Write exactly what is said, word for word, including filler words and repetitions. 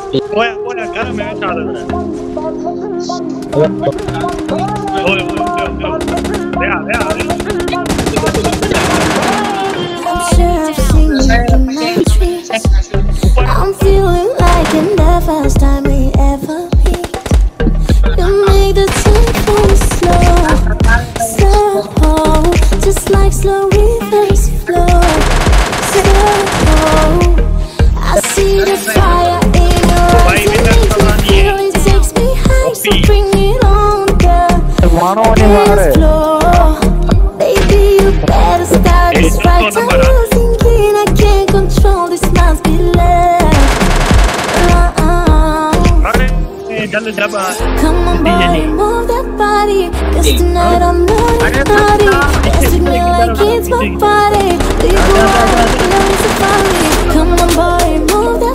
Olha, olha, cara, meu cara, né? Olha, olha, olha, vea, vea, I'm sure I've seen you in my dreams. I'm feeling like in the first time we ever meet. You make the tempo slow, slow, just like slow reverse flow. Slow, I see the fire in your eyes. It makes me feel, it takes me high. So bring it on, girl. Dance floor, baby, you better start this right. I'm losing it, I can't control this. Must be love. Come on, boy, move that body. Cause tonight I'm naughty, naughty. Dance with me like it's my party. Do you go out, you know it's a party. Come on, boy, move that